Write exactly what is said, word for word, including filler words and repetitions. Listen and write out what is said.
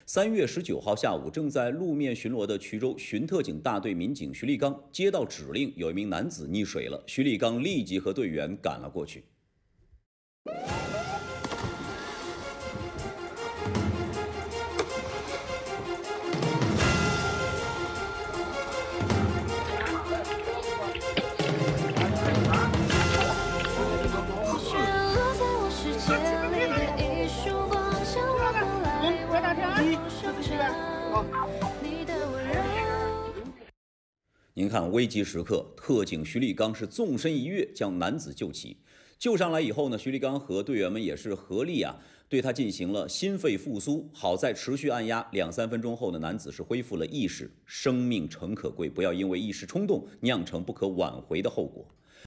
三月十九号下午，正在路面巡逻的衢州巡特警大队民警徐立刚接到指令，有一名男子溺水了。徐立刚立即和队员赶了过去。您看，危急时刻，特警徐立刚是纵身一跃将男子救起。救上来以后呢，徐立刚和队员们也是合力啊，对他进行了心肺复苏。好在持续按压两三分钟后呢，男子是恢复了意识。生命诚可贵，不要因为一时冲动酿成不可挽回的后果。